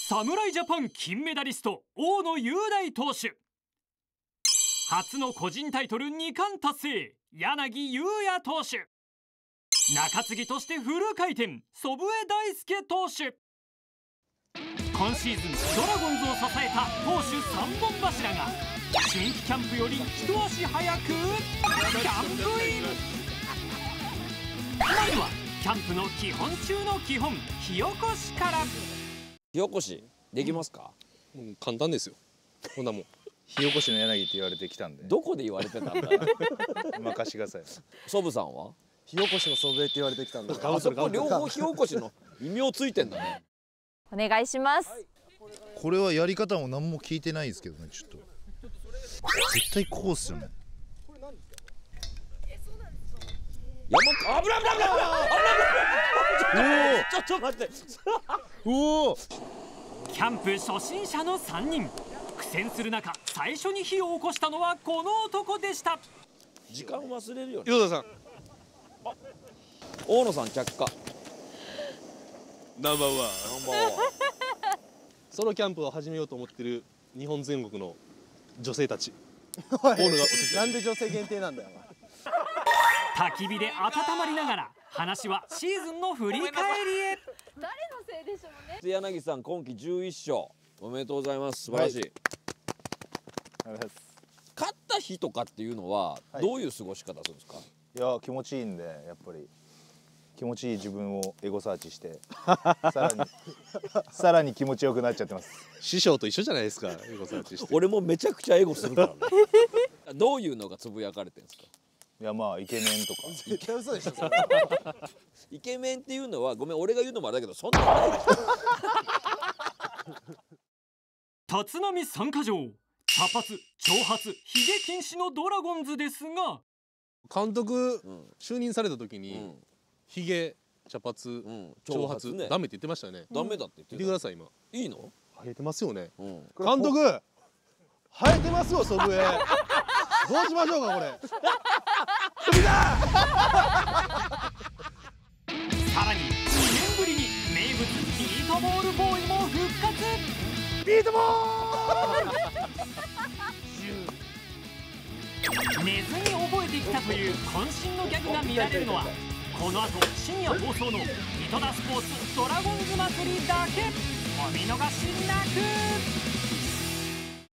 侍ジャパン金メダリスト大野雄大投手、初の個人タイトル2冠達成柳裕也投手、中継ぎとしてフル回転祖父江大輔投手。今シーズンドラゴンズを支えた投手3本柱が春季キャンプより一足早くキャンプイン。まずはキャンプの基本中の基本、火起こしから。 火起こしできますか？ 簡単ですよ。こんなもん。 火起こしの柳って言われてきたんで。 どこで言われてたんだ任してください。 祖父さんは火起こしの祖父江って言われてきたんだ。 あそこ両方火起こしの異名ついてんだね。 お願いします。 これはやり方も何も聞いてないんですけどね。ちょっと絶対こうっすよね。 山危ない危ない危ない危ない。ちょっと待って。 おお。 キャンプ初心者の3人、苦戦する中最初に火を起こしたのはこの男でした。 時間忘れるよね。 岩田さん、 大野さん着火。 ナンバーワン。 ナンバーワン。 ソロキャンプを始めようと思ってる日本全国の女性たち。 なんで女性限定なんだよ。 焚き火で温まりながら話はシーズンの振り返りへ。 誰のせいでしょうね。 柳さん今季11勝おめでとうございます。素晴らしい。勝った日とかっていうのはどういう過ごし方するんですか？ いや気持ちいいんで、やっぱり気持ちいい自分をエゴサーチしてさらに気持ちよくなっちゃってます。 師匠と一緒じゃないですか。エゴサーチして。 俺もめちゃくちゃエゴするからね。どういうのがつぶやかれてるんですか？ いやまあイケメンとか。 絶対嘘でしょ。 イケメンっていうのはごめん俺が言うのもあれだけどそんなのないでしょ。 立浪参加条、茶髪長髪ひげ禁止のドラゴンズですが、 監督就任された時にひげ、茶髪、長髪ダメって言ってましたよね。 ダメだって言って見てください今。 いいの？ 生えてますよね。 監督生えてますよ、祖父江。どうしましょうかこれ。 さらに2年ぶりに名物ビートボールボーイも復活。 ビートボール。 寝ずに覚えてきたという渾身のギャグが見られるのはこの後深夜放送の「井戸田スポーツドラゴンズ祭り」だけ。お見逃しなく。